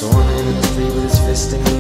Saw a man in the street with his fist in the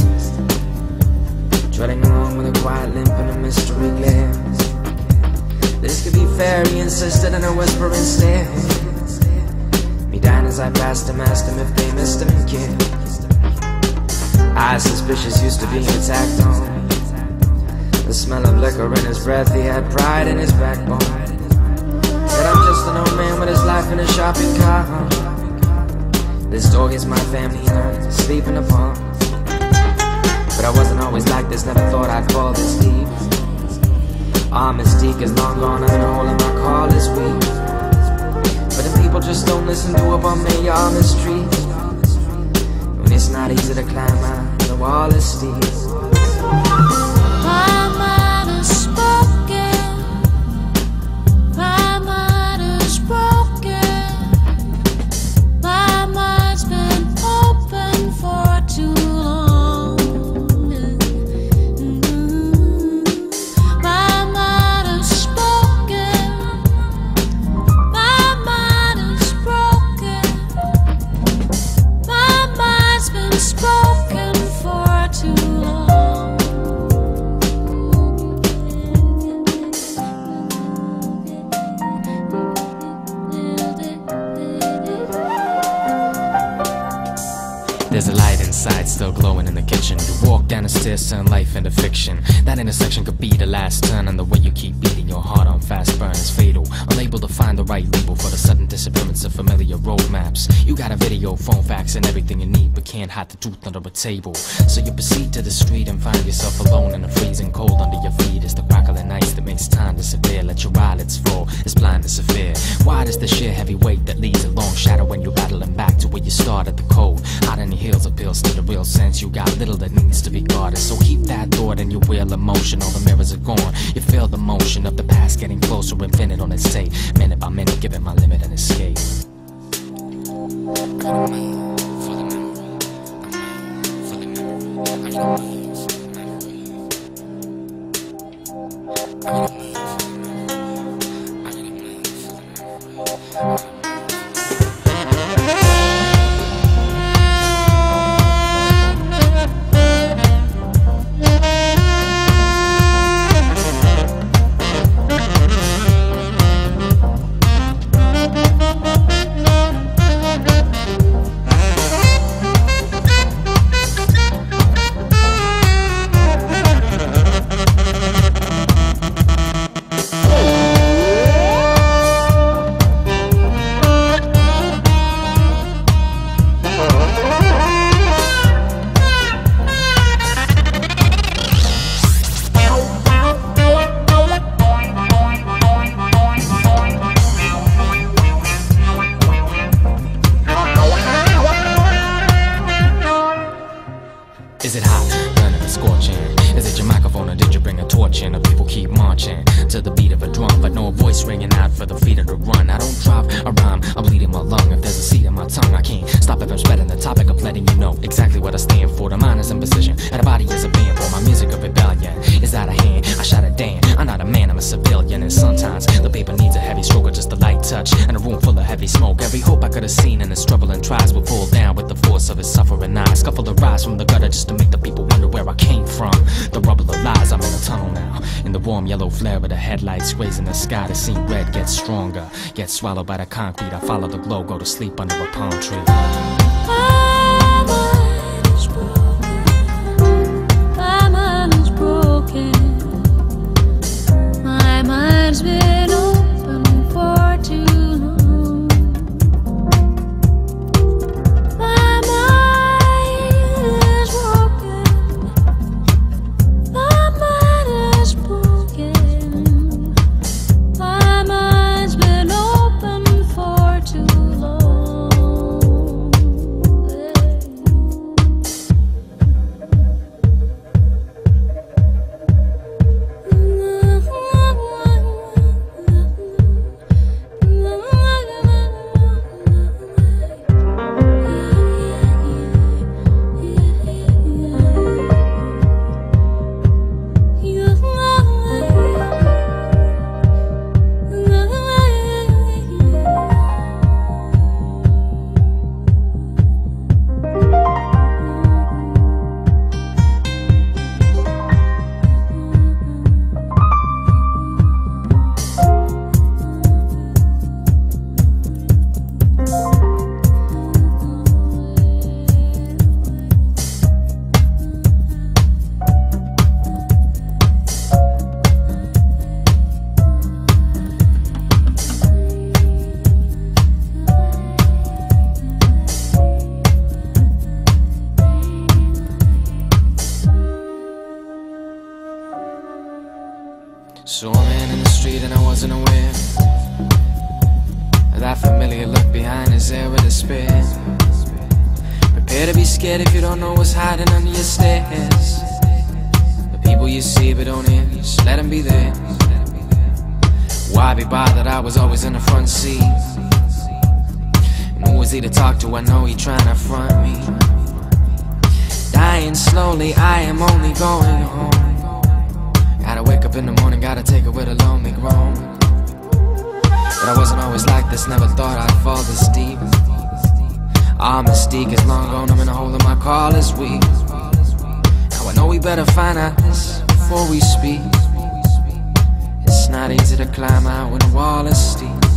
air, treading along with a quiet limp and a mystery glare. This could be fair, he insisted in a whispering stare. Me down as I passed him, asked him if they missed him and cared. Eyes suspicious, used to being attacked on. The smell of liquor in his breath, he had pride in his backbone. Said I'm just an old man with his life in a shopping cart. This dog is my family and I'm sleeping upon. But I wasn't always like this, never thought I'd fall this deep. Our mystique is long gone and the hole in my call is weak. But the people just don't listen to about me, y'all mistreat. When it's not easy to climb out, the wall is steep. My mind is spoken, my mind is broken, my mind's been open for too long. My mind is spoken, my mind is broken, my mind's been spoken for too long. There's a light inside, still glowing in the kitchen. You walk down the stairs, turn life into fiction. That intersection could be the last turn, and the way you keep beating your heart on fast burn is fatal. Unable to find the right label for the sudden disappearance of familiar road maps. You got a video, phone, fax, and everything you need, but can't hide the truth under a table. So you proceed to the street and find yourself alone in the freezing cold under your feet. It's the crackling ice that makes time disappear. Let your eyelids fall, it's blindness severe. Wide is the sheer heavy weight that leaves a long shadow when you're battling back to where you started the cold. Hot in your heels appeals to the real sense. You got little that needs to be guarded, so keep that thought in your wheel of motion. All the mirrors are gone, you feel the motion of the past getting closer, infinite on its day, minute by minute, giving my limit an escape. Is it hot, burning and scorching? Is it your microphone or did you bring a torch in? Or people keep marching to the beat of a drum, but no voice ringing out for the feet of the run. I don't drop a rhyme, I'm bleeding my lung. If there's a seed in my tongue, I can't stop it from spreading the topic of letting you know exactly what I stand for. The mind is in position, and the body is a band for my music of rebellion. Is out of hand, I shot it down. I'm not a man, I'm a civilian, and sometimes the paper needs a heavy stroke or just a light touch, and a room full of heavy smoke. Every hope I could have seen in his struggle and tries will pull down with the force of his suffering eyes. Scuffle the rise from the gutter just to make the people wonder where I came from. The rubble of lies, I'm in a tunnel now. In the warm yellow flare of the headlights grazing the sky, the scene red gets stronger. Get swallowed by the concrete, I follow the glow, go to sleep under a palm tree. My mind is broken, my mind is broken, my mind's been open for too long. My mind is broken, my mind is broken, my mind's been open for too long. Saw a man in the street and I wasn't aware of that familiar look behind his air of despair. Prepare to be scared if you don't know what's hiding under your stairs. The people you see but don't hear, just let them be there. Why be bothered? I was always in the front seat. And who was he to talk to? I know he trying to front me. Dying slowly, I am only going home. Gotta wake up in the morning, gotta take it with a lonely groan. But I wasn't always like this, never thought I'd fall this deep. Our mystique is long gone, I'm in a hole in my car this week. Now I know we better find out this before we speak. It's not easy to climb out when the wall is steep.